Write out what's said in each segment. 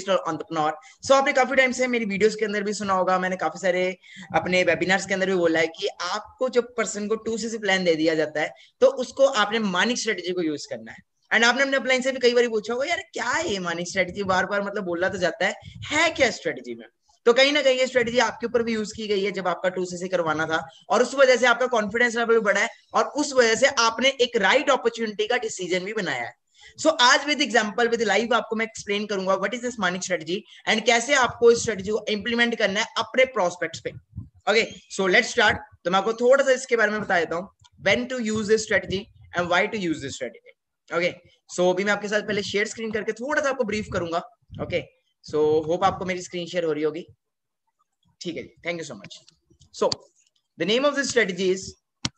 Digital entrepreneur. सो आपने काफी time से मेरी वीडियोस के अंदर भी सुना होगा, मैंने काफी सारे अपने वेबिनार्स के अंदर भी बोला है कि आपको जब पर्सन को 2cc प्लान दे दिया जाता है तो उसको आपने मानिक स्ट्रेटेजी को यूज करना है। एंड आपने अपने अपलाइन से भी कई बार पूछा होगा यार क्या है ये मानिक स्ट्रेटेजी, बार बार मतलब बोला तो जाता है क्या स्ट्रेटेजी में। तो कहीं ना कहीं ये स्ट्रेटेजी आपके ऊपर भी यूज की गई है जब आपका 2cc करवाना था, और उस वजह से आपका कॉन्फिडेंस लेवल बढ़ा है, और उस वजह से आपने एक राइट अपॉर्चुनिटी का डिसीजन भी बनाया है। सो आज विद एग्जांपल विद लाइव आपको मैं एक्सप्लेन करूंगा what is this Manik strategy and कैसे आपको इस स्ट्रेटजी को इंप्लीमेंट करना है अपने प्रोस्पेक्ट्स पे। Okay so let's start. तो मैं आपको थोड़ा सा इसके बारे में बता देता हूँ, when to use this strategy and why to use this strategy. Okay so अभी मैं आपके साथ पहले शेयर स्क्रीन करके थोड़ा सा आपको ब्रीफ करूंगा। ओके सो होप आपको मेरी स्क्रीन शेयर हो रही होगी। ठीक है जी, thank you so much. So the name of this strategy is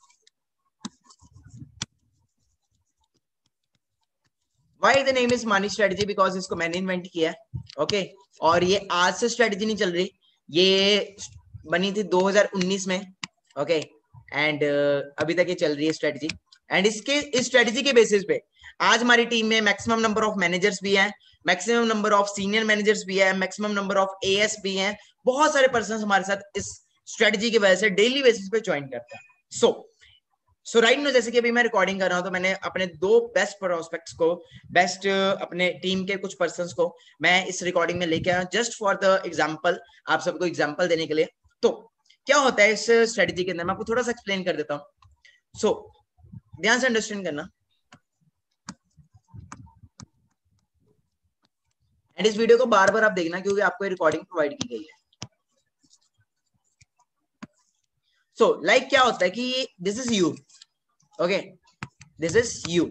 Why the name is money strategy? Because इसको मैंने इन्वेंट किया है। ओके और ये आज से स्ट्रेटजी नहीं चल रही, ये बनी थी 2019 में। ओके एंड अभी तक ये चल रही है स्ट्रेटजी। एंड इस स्ट्रेटजी के बेसिस पे आज हमारी टीम में मैक्सिमम नंबर ऑफ मैनेजर्स भी हैं, maximum number of senior managers भी है, मैक्सिमम नंबर ऑफ एएस भी हैं। बहुत सारे पर्सन हमारे साथ इस स्ट्रेटजी की वजह से डेली बेसिस पे ज्वाइन करते हैं। सो राइट नो जैसे कि अभी मैं रिकॉर्डिंग कर रहा हूं तो मैंने अपने 2 बेस्ट प्रोस्पेक्ट्स को, बेस्ट अपने टीम के कुछ पर्संस को मैं इस रिकॉर्डिंग में लेके आया जस्ट फॉर द एग्जांपल, आप सबको एग्जांपल देने के लिए। तो क्या होता है इस स्ट्रेटजी के अंदर, मैं आपको थोड़ा सा एक्सप्लेन कर देता हूं। सो ध्यान से अंडरस्टैंड करना एंड इस वीडियो को बार बार आप देखना क्योंकि आपको रिकॉर्डिंग प्रोवाइड की गई है। सो लाइक क्या होता है कि this is you, okay this is you.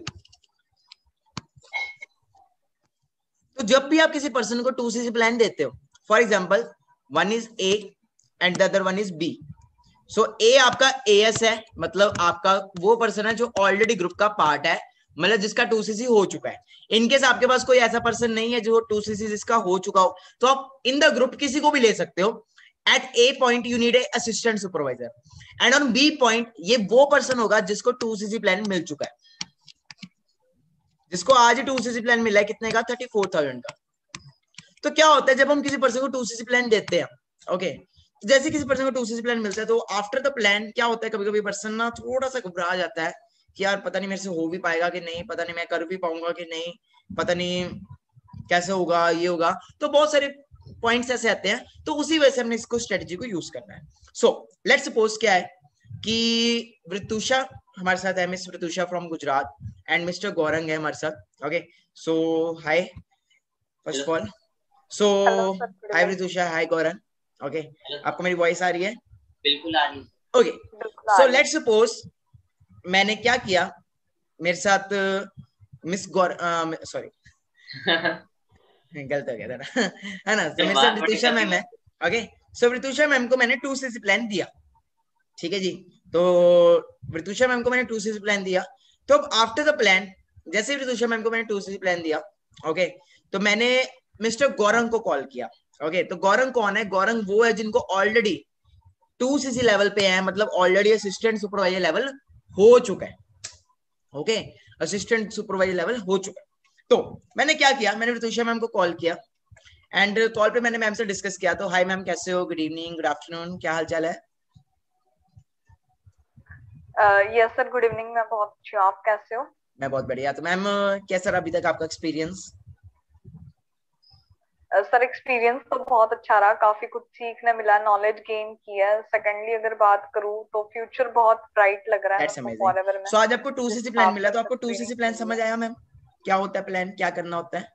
तो जब भी आप किसी पर्सन को 2cc प्लान देते हो, for example one is A and the other one is B. So A आपका एएस है, मतलब आपका वो पर्सन है जो ऑलरेडी ग्रुप का पार्ट है, मतलब जिसका 2cc हो चुका है। इनकेस आपके पास कोई ऐसा पर्सन नहीं है जो 2cc जिसका हो चुका हो, तो आप इन द ग्रुप किसी को भी ले सकते हो। At a point you need a assistant supervisor and on B point ये वो पर्सन होगा जिसको 2cc प्लान मिल चुका है, जिसको आज ही 2cc प्लान मिला है, कितने का, 34,000 का। तो क्या होता है जब हम किसी पर्सन को 2cc प्लान देते हैं, ओके जैसे किसी पर्सन को 2cc प्लान मिलता है तो आफ्टर द प्लान क्या होता है, कभी कभी पर्सन ना थोड़ा सा घबरा जाता है कि यार पता नहीं मेरे से हो भी पाएगा कि नहीं, पता नहीं मैं कर भी पाऊंगा कि नहीं, पता नहीं कैसे होगा, ये होगा। तो बहुत सारे पॉइंट्स ऐसे आते हैं, तो उसी वजह से हमने इसको स्ट्रेटजी को यूज करना है। सो लेट्स सपोज क्या है कि वृतुषा हमारे साथ है, miss Vritusha from Gujarat and mister Gaurang है हमारे साथ। Okay so hi first of all. So hi Vritusha, hi Gaurang. Okay आपको मेरी वॉइस आ रही है? बिल्कुल आ रही है। ओके सो लेट्स सपोज मैंने क्या किया, मेरे साथ मिस गौर सॉरी गलत हो गया था ना है ना। तो मेरे साथ वृतुषा मैम है। ओके सो वृतुषा मैम को मैंने 2cc प्लान दिया, ठीक है जी। तो वृतुषा मैम को मैंने 2cc प्लान दिया, तो अब आफ्टर द प्लान जैसे वृतुषा मैम को मैंने 2cc प्लान दिया, ओके तो मैंने मिस्टर गौरंग को कॉल किया। ओके तो गौरंग कौन है? गौरंग वो है जिनको ऑलरेडी 2cc लेवल पे है, मतलब ऑलरेडी असिस्टेंट सुपरवाइजर लेवल हो चुका है। ओके असिस्टेंट सुपरवाइजर लेवल हो चुका है। तो मैंने क्या किया, मैंने वृतुषा मैम को कॉल किया एंड कॉल पे मैंने मैम से डिस्कस किया। तो हाय मैम कैसे हो, गुड इवनिंग, गुड आफ्टरनून, क्या हाल चाल है? यस सर गुड इवनिंग, मैं बहुत अच्छी हूँ, आप कैसे हो? मैं बहुत बढ़िया। तो मैम कैसा रहा अभी तक आपका एक्सपीरियंस? सर एक्सपीरियंस तो बहुत अच्छा रहा, काफी कुछ सीखने मिला, नॉलेज गेन किया। सेकेंडली अगर बात करूँ तो फ्यूचर बहुत ब्राइट लग रहा है फॉरएवर में। सो आज आपको 2cc प्लान मिला, तो आपको 2cc प्लान समझ आया मैम? क्या होता है प्लान, क्या करना होता है?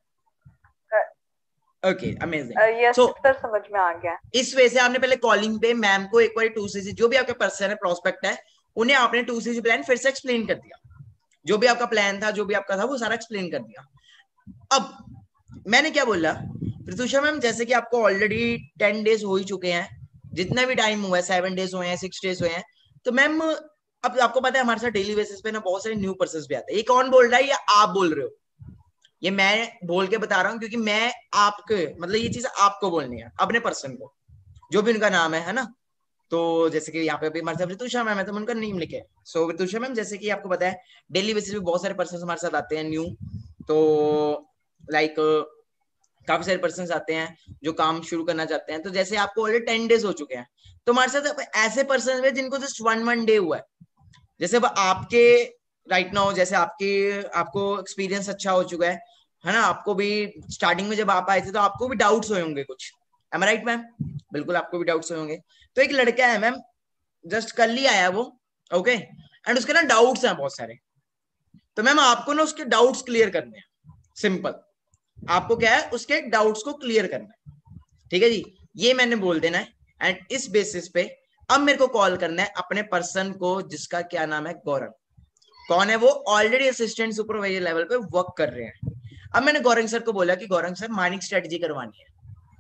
Okay amazing. यस सर समझ में आ गया। इस वजह से आपने पहले कॉलिंग पे मैम को एक बार 2cc जो भी आपके पर्सन है, प्रोस्पेक्ट है, उन्हें आपने 2cc प्लान फिर से एक्सप्लेन कर दिया। जो भी आपका प्लान था, जो भी आपका था, वो सारा एक्सप्लेन कर दिया। अब मैंने क्या बोला, प्रतुषा मैम जैसे कि आपको ऑलरेडी 10 डेज हो ही चुके हैं, जितना भी टाइम हुआ है 7 डेज हुए हैं, 6 डेज हुए हैं, तो मैम अब आपको पता है हमारे साथ डेली बेसिस पे ना बहुत सारे न्यू पर्सन भी आते हैं। ये कौन बोल रहा है या आप बोल रहे हो? ये मैं बोल के बता रहा हूँ क्योंकि मैं आपके मतलब ये चीज आपको बोलनी है, अपने पर्सन को, जो भी उनका नाम है ना। तो जैसे कि यहाँ पे भी हमारे साथ ऋतुषा मैम है तो उनका नेम लिखे। सो ऋतुषा मैम जैसे कि आपको पता है डेली बेसिस पे बहुत सारे पर्सन हमारे साथ आते हैं न्यू। तो लाइक काफी सारे पर्सन आते हैं जो काम शुरू करना चाहते हैं। तो जैसे आपको ऑलरेडी 10 डेज हो चुके हैं, तो हमारे साथ ऐसे पर्सन है जिनको जस्ट 1 डे हुआ है। जैसे अब आपके राइट नाउ, जैसे आपको एक्सपीरियंस अच्छा हो चुका है ना, आपको भी स्टार्टिंग में जब आप आए थे तो आपको भी डाउट्स हुए होंगे कुछ, एम आई राइट मैम? बिल्कुल आपको भी डाउट्स हुए होंगे। तो एक लड़का है मैम, जस्ट कल ही आया वो, ओके, एंड उसके ना डाउट्स हैं बहुत सारे। तो मैम आपको ना उसके डाउट्स क्लियर करने हैं, सिंपल। आपको क्या है, उसके डाउट्स को क्लियर करना है, ठीक है जी। ये मैंने बोल देना है, एंड इस बेसिस पे अब मेरे को कॉल करना है अपने पर्सन को, जिसका क्या नाम है, गौरव। कौन है वो? ऑलरेडी असिस्टेंट सुपरवाइजर लेवल पे वर्क कर रहे हैं। अब मैंने गौरंग सर को बोला कि गौरंग सर माइनिंग स्ट्रेटजी करवानी है।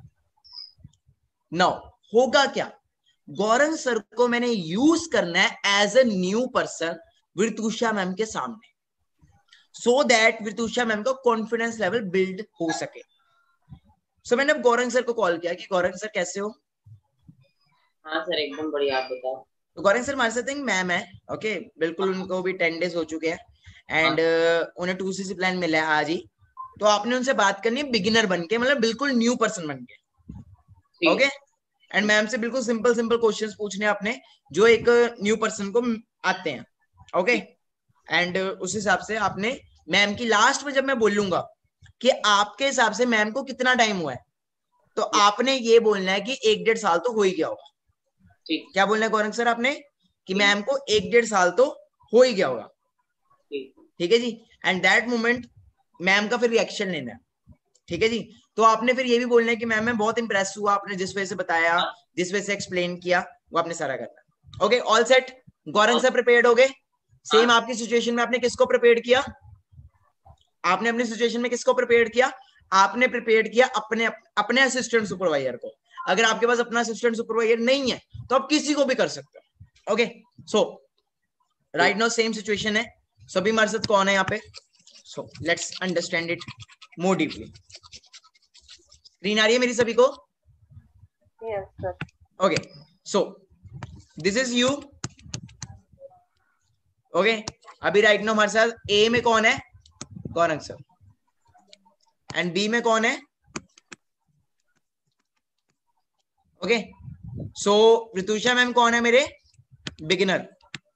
नाउ होगा क्या, गौरंग सर को मैंने यूज करना है as a new person Vritusha ma'am के सामने, सो दैट विरतुषा मैम का कॉन्फिडेंस लेवल बिल्ड हो सके। सो मैंने अब गौरंग सर को कॉल किया कि गौरंग सर कैसे हो? हाँ सर एकदम बढ़िया, आप बताओ। तो गौरंग सर हमारे साथ एक मैम है, ओके, बिल्कुल, उनको भी 10 डेज हो चुके हैं, एंड उन्हें 2cc प्लान मिला है आज ही। तो आपने उनसे बात करनी है बिगिनर बन के, मतलब बिल्कुल न्यू पर्सन बन के, ओके। एंड मैम से बिल्कुल सिंपल सिंपल क्वेश्चंस पूछने आपने, जो एक न्यू पर्सन को आते हैं, ओके। एंड उस हिसाब से आपने मैम की लास्ट में जब मैं बोलूंगा कि आपके हिसाब से मैम को कितना टाइम हुआ है, तो आपने ये बोलना है कि 1-1.5 साल तो हो ही गया होगा। क्या बोलना है गौरंग सर आपने? कि मैम को 1-1.5 साल तो हो ही गया होगा, ठीक है जी। एंड दैट मोमेंट मैम का फिर रिएक्शन लेना है, ठीक है जी। तो आपने फिर ये भी बोलना है कि मैम मैं बहुत इंप्रेस हुआ, आपने जिस वजह से बताया, जिस वजह से एक्सप्लेन किया, वो आपने सारा करना। Okay, all set? Gaurang sir prepared हो गए? सेम आपकी सिचुएशन में आपने किसको प्रिपेयर किया? आपने अपनी सिचुएशन में किसको प्रिपेयर किया? आपने प्रिपेयर किया अपने असिस्टेंट सुपरवाइजर को। अगर आपके पास अपना असिस्टेंट सुपरवाइजर नहीं है तो आप किसी को भी कर सकते हो, okay. So right now same situation है, सभी हमारे साथ कौन है यहाँ पे? So let's understand it more deeply. Screen आ रही है मेरी सभी को? Yes sir. Okay, so this is you, okay. अभी राइट नाउ हमारे साथ ए में कौन है? गौरंग सर। एंड बी में कौन है? ओके, सो ऋतुषा मैम कौन है मेरे? बिगिनर,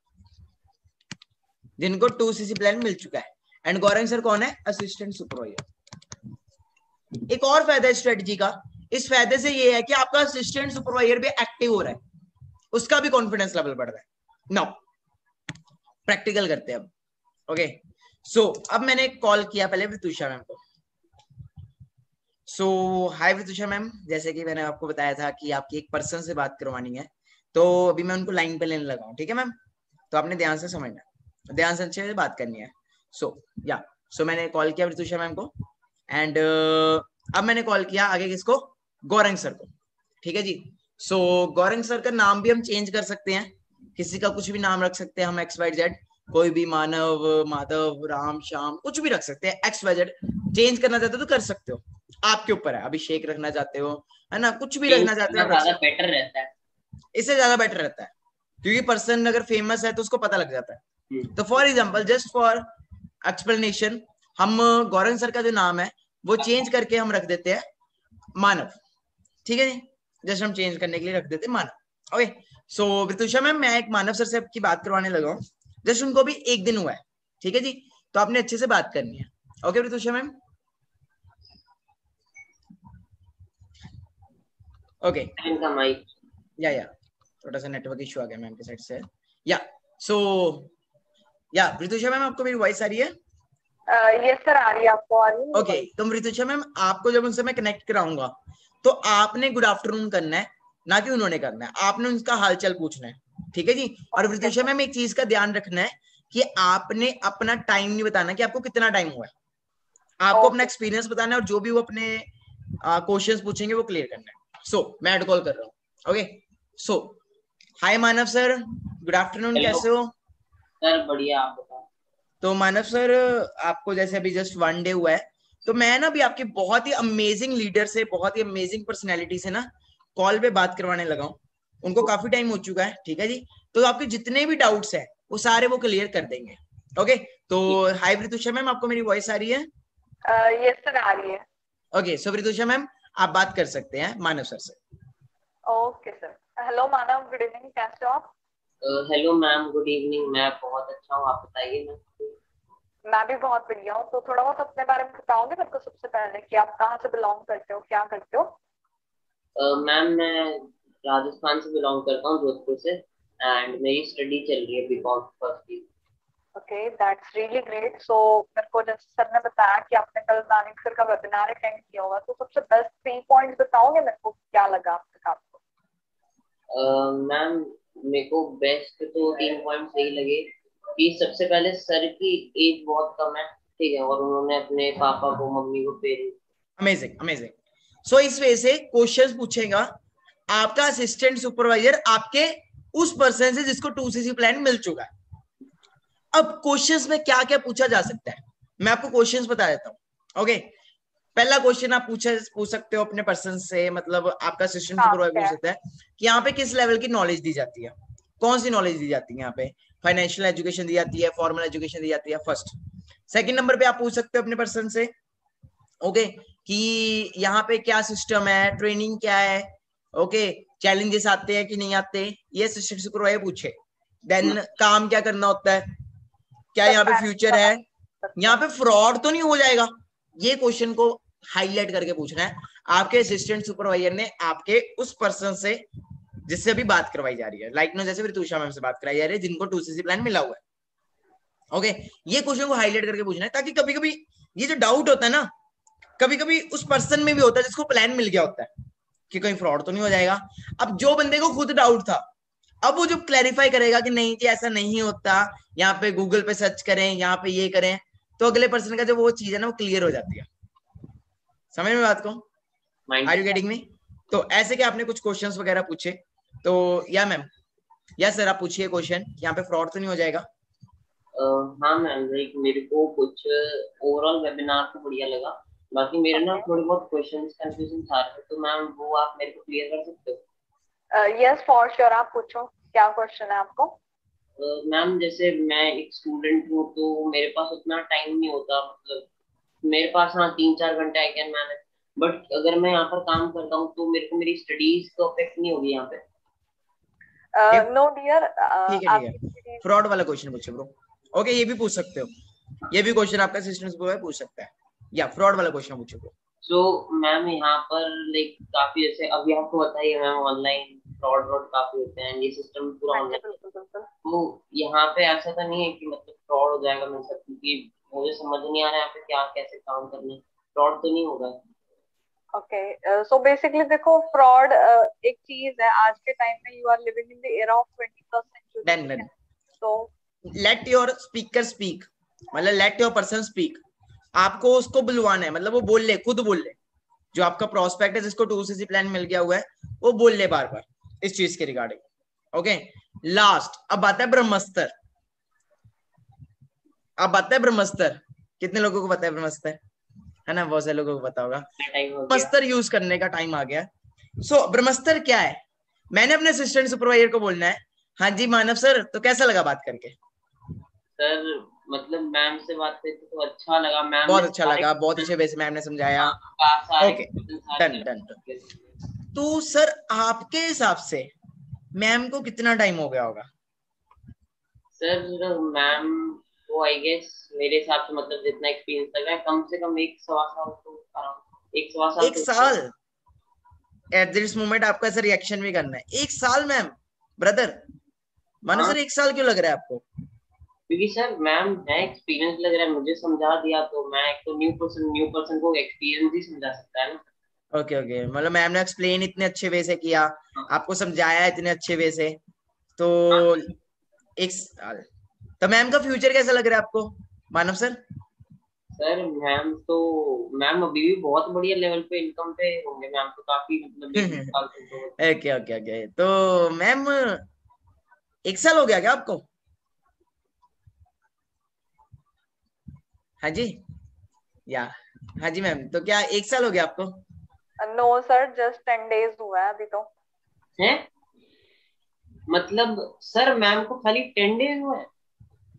जिनको 2cc प्लान मिल चुका है। एंड गौरंग सर कौन है? Assistant supervisor. एक और फायदा है स्ट्रेटजी का, इस फायदे से ये है कि आपका असिस्टेंट सुपरवाइजर भी एक्टिव हो रहा है, उसका भी कॉन्फिडेंस लेवल बढ़ रहा है। नाउ प्रैक्टिकल करते हैं अब, ओके। सो अब मैंने कॉल किया पहले ऋतुषा मैम को। सो हाय ऋतुषा मैम, जैसे कि मैंने आपको बताया था कि आपकी एक पर्सन से बात करवानी है, तो अभी मैं उनको लाइन पे लेने लगा हूँ, ठीक है मैम? तो आपने ध्यान से समझना, ध्यान से अच्छे से बात करनी है। सो मैंने कॉल किया ऋतुषा मैम को, एंड अब मैंने कॉल किया आगे किसको? गौरंग सर को, ठीक है जी। सो गौरंग सर का नाम भी हम चेंज कर सकते हैं, किसी का कुछ भी नाम रख सकते हैं हम, XYZ, कोई भी, मानव, माधव, राम, श्याम, कुछ भी रख सकते हैं। XYZ चेंज करना चाहते हो तो कर सकते हो, आपके ऊपर है। अभिषेक रखना चाहते हो, है ना, कुछ भी रखना चाहते हो, ज्यादा बेटर रहता है, इससे ज्यादा बेटर रहता है, क्योंकि पर्सन अगर फेमस है तो उसको पता लग जाता है। तो for example, just for explanation, हम गौरंग सर का जो नाम है वो चेंज करके हम रख देते हैं मानव, ठीक है जी। जस्ट हम चेंज करने के लिए रख देते हैं मानव, ओके। सो ऋतुषा मैम, मैं एक मानव सर से आपकी बात करवाने लगा हूँ, जस्ट उनको भी 1 दिन हुआ है, ठीक है जी। तो आपने अच्छे से बात करनी है, ओके ऋतुषा मैम? ओके, या थोड़ा सा नेटवर्क इशू आ गया मैम की साइड से, या सो या ऋतुषा मैम, आपको मेरी वॉइस आ रही है? यस सर, आ रही है। आपको आ रही है? ओके, तो ऋतुषा मैम, आपको जब उनसे मैं कनेक्ट कराऊंगा तो आपने गुड आफ्टरनून करना है, ना कि उन्होंने करना है, आपने उनका हालचाल पूछना है, ठीक है जी। और ऋतुषा मैम, एक चीज का ध्यान रखना है कि आपने अपना टाइम नहीं बताना कि आपको कितना टाइम हुआ है, आपको अपना एक्सपीरियंस बताना है, और जो भी वो अपने क्वेश्चंस पूछेंगे वो क्लियर करना है। सो मैं ऐड कॉल कर रहा हूँ, okay. So hi Manav sir, good afternoon, कैसे हो सर? बढ़िया, आप बताओ। तो मानव सर, आपको जैसे अभी जस्ट 1 डे हुआ है, तो मैं ना अभी आपके बहुत ही अमेजिंग लीडर से, बहुत ही अमेजिंग पर्सनैलिटी से ना कॉल पे बात करवाने लगा हूँ। उनको काफी टाइम हो चुका है, ठीक है जी। तो आपके जितने भी डाउट्स है वो सारे वो क्लियर कर देंगे, ओके। तो हाय ऋतुषा मैम, आपको मेरी वॉइस आ रही है? यस सर, आ रही है। ओके, सो प्रीतुषा मैम आप बात कर सकते हैं मानव सर से। Okay sir. Hello Manav, good evening, कैसे हो आप? Hello ma'am, good evening. मैं बहुत अच्छा हूँ, आप बताइए मैम। मैं भी बहुत बढ़िया हूँ। तो थोड़ा बहुत अपने बारे में बताओगे मेरे को सबसे पहले कि आप कहाँ से बिलोंग करते हो, क्या करते हो? मैम मैं राजस्थान से बिलोंग करता हूँ, जोधपुर से, एंड मेरी स्टडी चल रही है BCom first year. Okay, that's really great. So मेरे को जैसे सर ने बताया कि आपने कल मानिक सर का वेबिनार अटेंड किया होगा, तो सबसे बेस्ट 3 पॉइंट्स बताओगे मेरे को, क्या लगा अब तक आपको? मैम मेरे को बेस्ट तो 3 पॉइंट सही लगे कि सबसे पहले सर की एज बहुत कम है, ठीक है, और उन्होंने अपने पापा को, मम्मी को, पेरेंट्स। Amazing amazing. सो इस वजह से क्वेश्चंस पूछेगा आपका असिस्टेंट सुपरवाइजर आपके उस पर्सन से जिसको 2cc प्लान मिल चुका है। अब क्वेश्चंस में क्या क्या पूछा जा सकता है, मैं आपको क्वेश्चंस बता देता हूँ। ओके, पहला क्वेश्चन आप पूछ सकते हो अपने पर्सन से, मतलब आपका असिस्टेंट हाँ, सुपरवाइजर क्या पूछ है? सकता है कि यहाँ पे किस लेवल की नॉलेज दी जाती है, कौन सी नॉलेज दी जाती है यहाँ पे। फाइनेंशियल एजुकेशन दी जाती है, फॉर्मल एजुकेशन दी जाती है, फर्स्ट। सेकंड नंबर पे आप पूछ सकते हो अपने पर्सन से, ओके, कि यहाँ पे क्या सिस्टम है, ट्रेनिंग क्या है, ओके, चैलेंजेस आते हैं कि नहीं आते, ये असिस्टेंट सुपरवाइजर पूछे। देन काम क्या करना होता है, क्या सर यहाँ पे पैनिक फ्यूचर का है, बात कर सकते यहाँ हैं। पे फ्रॉड तो नहीं हो जाएगा। ये क्वेश्चन को हाईलाइट करके पूछना है आपके असिस्टेंट सुपरवाइजर ने आपके उस पर्सन से जिससे अभी बात करवाई जा रही है, लाइक नो जैसे ऋतुषा मैम से बात कराई जा रही है जिनको 2cc प्लान मिला हुआ है। ओके, ये क्वेश्चन को हाईलाइट करके पूछना है ताकि कभी कभी ये जो डाउट होता है ना, कभी कभी उस पर्सन में भी होता है जिसको प्लान मिल गया होता है कि कहीं फ्रॉड तो नहीं हो जाएगा। अब जो बंदे को खुद डाउट था, अब वो जो क्लैरिफाई करेगा कि नहीं जी ऐसा नहीं होता, यहाँ पे गूगल पे सर्च करें, यहाँ पे ये करें, तो अगले पर्सन का जो वो चीज है ना वो क्लियर हो जाती है। समझ में बात को? Mind. Are you getting me? तो ऐसे कि आपने कुछ क्वेश्चंस वगैरह पूछे, तो या मैम या सर आप पूछिए क्वेश्चन, यहाँ पे फ्रॉड तो नहीं हो जाएगा। हाँ मैम, लाइक मेरे को कुछ ओवरऑल वेबिनार तो बढ़िया लगा, बाकी मेरे ना ओके, थोड़े बहुत क्वेश्चंस कंफ्यूजन आ रहे थे, तो मैम वो आप मेरे को क्लियर कर सकते हो? यस फॉर श्योर, आप पूछो क्या क्वेश्चन है आपको। मैम जैसे मैं एक स्टूडेंट हूँ, तो मेरे पास उतना टाइम नहीं होता, मतलब मेरे पास हाँ 3-4 घंटे आई कैन मैनेज, बट अगर मैं यहाँ पर काम करता हूँ तो मेरे को मेरी स्टडीज को अफेक्ट नहीं होगी यहाँ पे? नो डियर, ठीक है ठीक आपकी है, स्टडीज। फ्रॉड वाला क्वेश्चन पूछो ब्रो। ओके, ये भी पूछ सकते हो, ये भी क्वेश्चन आपका असिस्टेंट सुपरवाइजर पूछ सकता है, या फ्रॉड वाला क्वेश्चन पूछो ब्रो। सो मैम यहाँ पर लाइक काफी, जैसे अभी आपको बताइए मैम, ऑनलाइन फ्रॉड व्रॉड काफी होते हैं, ये सिस्टम पूरा हाँ जी, ऑनलाइन है, बिल्कुल बिल्कुल। तो यहाँ पे ऐसा तो नहीं है कि मतलब फ्रॉड हो जाएगा मेरे साथ, क्योंकि मुझे समझ नहीं आ रहा है यहाँ पे क्या कैसे काम करना है, फ्रॉड तो नहीं होगा? ओके, सो बेसिकली देखो, फ्रॉड एक चीज है आज के टाइम में। You are living in the era of 21st century, then ठीक है? देन तो लेट योर स्पीकर स्पीक, मतलब लेट योर पर्सन स्पीक। आपको उसको बुलवाना है, मतलब वो बोल ले, खुद बोल ले, जो आपका प्रोस्पेक्ट है जिसको 2cc प्लान मिल गया हुआ है, वो बोल ले बार बार इस चीज के रिगार्डिंग। ओके, लास्ट अब आता है ब्रह्मस्त्र। अब आता है ब्रह्मस्त्र, कितने लोगों को पता है ब्रह्मस्त्र? है ना, बहुत से लोगों को पता होगा। टाइम हो गया। ब्रह्मस्त्र यूज करने का टाइम आ गया। सो ब्रह्मस्त्र क्या है, मैंने अपने असिस्टेंट सुपरवाइजर को बोलना है, हाँ जी मानव सर, तो कैसा लगा बात करके? सर मतलब मैम से बात करके तो अच्छा लगा, मैम बहुत ने अच्छा सारे लगा, बहुत अच्छे क्वेश्चन, वे से मैम ने समझाया। हाँ, सारे ओके, क्वेश्चन सारे डन डन डन। क्लियर। तो सर आपके हिसाब से मैम को कितना टाइम हो गया होगा? सर मैम को आई गेस मेरे हिसाब से, मतलब जितना एक्सपीरियंस लग रहा है, कम से कम 1-1.25 साल तो अराउंड 1-1.25 साल एक तो होगा। साल? एट दिस मोमेंट आपका ऐसा रिएक्शन भी करना है, 1 साल मैम? ब्रदर मानो हाँ, सर 1 साल क्यों लग रहा है आपको? क्योंकि सर मैम है एक्सपीरियंस लग रहा है, मुझे समझा दिया, तो मैं एक तो न्यू पर्सन को एक्सपीरियंस ही समझा सकता है ना। ओके ओके, मतलब मैम ने एक्सप्लेन इतने अच्छे वे से किया, हाँ, आपको समझाया इतने अच्छे वे से, तो हाँ, 1 साल। तो मैम का फ्यूचर कैसा लग रहा है आपको मानव सर? सर मैम अभी भी बहुत बढ़िया लेवल पे इनकम पे होंगे, मैम तो काफी मतलब 20 साल से तो। ओके ओके ओके, तो मैम 1 साल हो गया क्या आपको? हाँ जी, या हाँ जी मैम, तो क्या 1 साल हो गया आपको? नो सर, जस्ट 10 days हुआ है अभी तो। है मतलब सर मैम को खाली 10 डेज हुए हैं?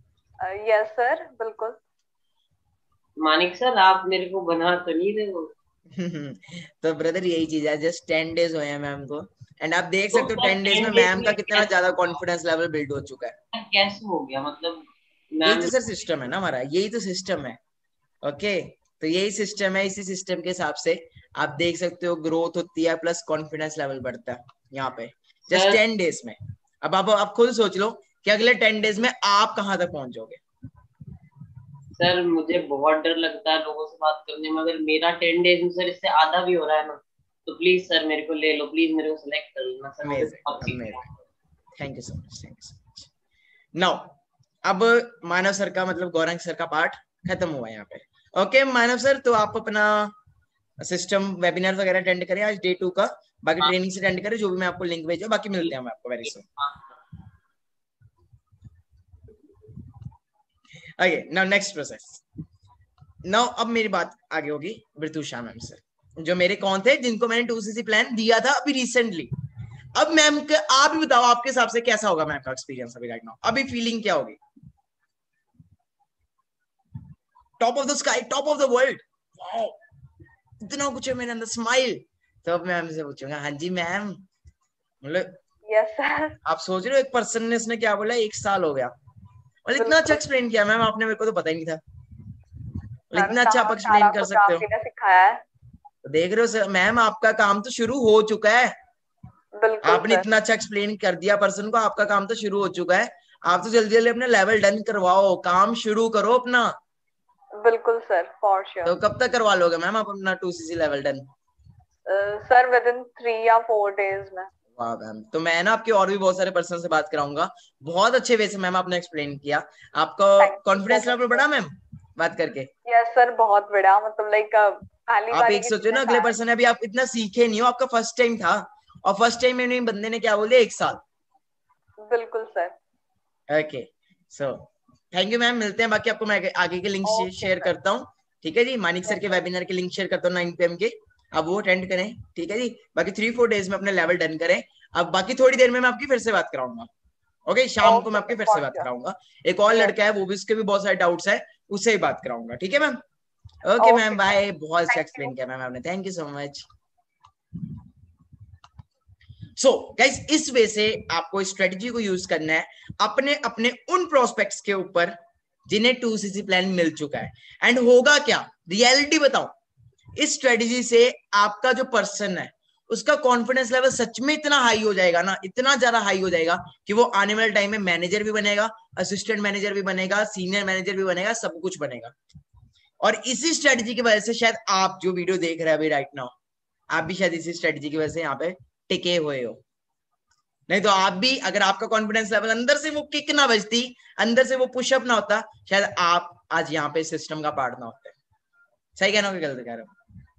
यस सर, बिल्कुल। मानिक सर आप मेरे को बना तो नहीं रहे हो? तो ब्रदर यही चीज है, जस्ट 10 डेज हुए हैं मैम को, एंड आप देख तो सकते हो सर 10 डेज में 10 डेज मैम का में कितना कैसे ज्यादा होगा? कॉन्फिडेंस लेवल बिल्ड हो चुका है। कैसे हो गया मतलब यही मैम? तो सर सिस्टम है ना हमारा, यही तो सिस्टम है। ओके, तो यही सिस्टम है, इसी सिस्टम के हिसाब से आप देख सकते हो ग्रोथ होती है प्लस कॉन्फिडेंस लेवल बढ़ता है यहाँ पे जस्ट सर 10 डेज में। अब आप खुद सोच लो कि अगले 10 डेज में आप कहाँ तक पहुंच जाओगे। सर मुझे बहुत डर लगता है लोगों से बात करने में। अगर मेरा 10 डेज में सर इससे आधा भी हो रहा है ना, तो प्लीज सर मेरे को ले लो, प्लीज मेरे को सिलेक्ट कर लेना सर, मुझे बहुत अमेजिंग, सीखना amazing, thank you so much, thank you so much. Now अब मानव सर का मतलब गौरंग सर का पार्ट खत्म हुआ है यहाँ पे। ओके मानव सर, तो आप अपना सिस्टम वेबिनार वगैरह अटेंड करें आज डे 2 का, बाकी है। ट्रेनिंग से अटेंड करें, जो भी मैं आपको लिंक भेजा, बाकी मिलते हैं हम आपको very soon. Okay now next process. Now अब मेरी बात आगे होगी मृत्युषा मैम से, जो मेरे कौन थे जिनको मैंने 2cc प्लान दिया था अभी रिसेंटली। अब मैम के आप ही बताओ आपके हिसाब से कैसा होगा मैम का एक्सपीरियंस अभी राइट नाउ, अभी फीलिंग क्या होगी। Top of the sky, top of the world, इतना कुछ है मेरे अंदर, स्माइल। तो अब मैम से पूछूंगा, हाँ जी मैम, मतलब यस सर। आप सोच रहे हो एक पर्सन ने इसने क्या बोला 1 साल हो गया, और इतना अच्छा बिल्कुल एक्सप्लेन किया मैम आपने, मेरे को तो पता ही नहीं था, और सर, इतना अच्छा आप काम एक्सप्लेन सारा कर कुछ सकते आप हो। ही ने सिखाया है। तो देख रहे हो सर मैम, आपका काम तो शुरू हो चुका है, बिल्कुल आपने सर। इतना अच्छा एक्सप्लेन कर दिया पर्सन को, आपका काम तो शुरू हो चुका है। आप तो जल्दी जल्दी अपना लेवल डन करवाओ, काम शुरू करो अपना। बिल्कुल सर, फॉर श्योर। तो कब तक करवा लोगे मैम आप अपना 2cc level done. Sir within 3 या 4 डेज में। वाह मैम, तो मैं ना आपके और भी बहुत सारे पर्सन से बात कराऊंगा। बहुत अच्छे वे से मैम आपने एक्सप्लेन किया, आपका thank you so confidence level much बढ़ा सर। मैम बात करके। यस सर, बहुत बड़ा, मतलब लाइक पहली आप बारी एक की सोचो ना, चीजें अगले हैं। पर्सन है, अभी आप इतना सीखे नहीं हो, आपका फर्स्ट टाइम था, और फर्स्ट टाइम में बंदे ने क्या बोले 1 साल। बिल्कुल sir. Okay so thank you ma'am, मिलते हैं, बाकी आपको मैं आगे के लिंक ओके शेयर सर। करता हूँ। ठीक है जी, मानिक सर के ओके। वेबिनार के लिंक शेयर करता हूँ 9 PM के, अब वो अटेंड करें। ठीक है जी, बाकी 3-4 डेज में अपने लेवल डन करें। अब बाकी थोड़ी देर में मैं आपकी फिर से बात कराऊंगा। ओके, शाम को मैं ओके आपकी सर, फिर से फॉर बात श्योर। कराऊंगा। एक और यस लड़का है, सर। वो भी, उसके भी बहुत सारे डाउट्स है, उससे ही बात कराऊंगा। ठीक है ma'am, okay okay ma'am, sir, bye, बहुत अच्छा थैंक एक्सप्लेन यू। किया मैम आपने, thank you so much. So guys, इस वे से आपको स्ट्रेटजी को यूज करना है अपने अपने उन प्रोस्पेक्ट्स के ऊपर जिन्हें 2cc प्लान मिल चुका है। एंड होगा क्या, रियलिटी बताओ, इस स्ट्रेटजी से आपका जो पर्सन है उसका कॉन्फिडेंस लेवल सच में इतना हाई हो जाएगा ना, इतना ज्यादा हाई हो जाएगा कि वो आने वाले टाइम में मैनेजर भी बनेगा, असिस्टेंट मैनेजर भी बनेगा, सीनियर मैनेजर भी बनेगा, सब कुछ बनेगा। और इसी स्ट्रेटजी की वजह से शायद आप जो वीडियो देख रहे हैं अभी राइट नाउ, आप भी शायद इसी स्ट्रेटजी की वजह से यहाँ पे टिके हुए हो। नहीं तो आप भी, अगर आपका कॉन्फिडेंस लेवल अंदर से वो किक ना बजती, अंदर से वो पुशअप ना होता, शायद आप आज यहाँ पे सिस्टम का पार्ट ना होते। सही कहना कि गलत कह रहे हो?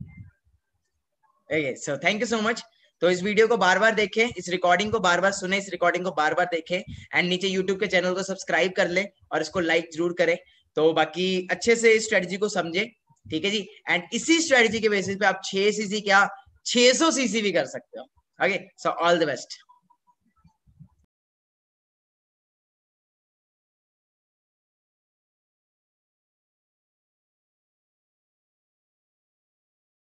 So thank you so much. तो इस वीडियो को बार बार देखें, इस रिकॉर्डिंग को बार बार सुने, इस रिकॉर्डिंग को बार बार देखें, एंड नीचे यूट्यूब के चैनल को सब्सक्राइब कर लें और इसको लाइक जरूर करें। तो बाकी अच्छे से इस स्ट्रेटजी को समझे। ठीक है जी, एंड इसी स्ट्रेटजी के बेसिस पे आप 6cc क्या 600cc भी कर सकते हो। Okay, so all the best.